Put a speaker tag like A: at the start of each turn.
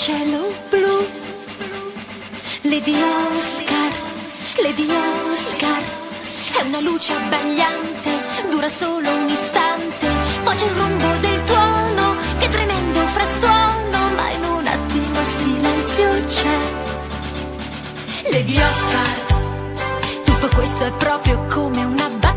A: cielo blu. Lady Oscar, Lady Oscar, è una luce abbagliante, dura solo un istante, poi c'è il rombo del tuono, che tremendo frastuono, ma in un attimo il silenzio c'è. Lady Oscar, tutto questo è proprio come una